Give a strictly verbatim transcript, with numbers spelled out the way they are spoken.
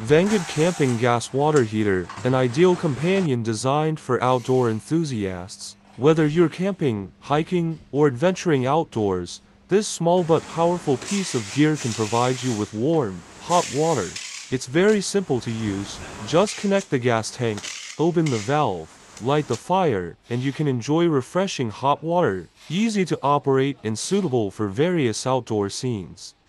Vangood Camping Gas Water Heater, an ideal companion designed for outdoor enthusiasts. Whether you're camping, hiking, or adventuring outdoors, this small but powerful piece of gear can provide you with warm, hot water. It's very simple to use. Just connect the gas tank, open the valve, light the fire, and you can enjoy refreshing hot water. Easy to operate and suitable for various outdoor scenes.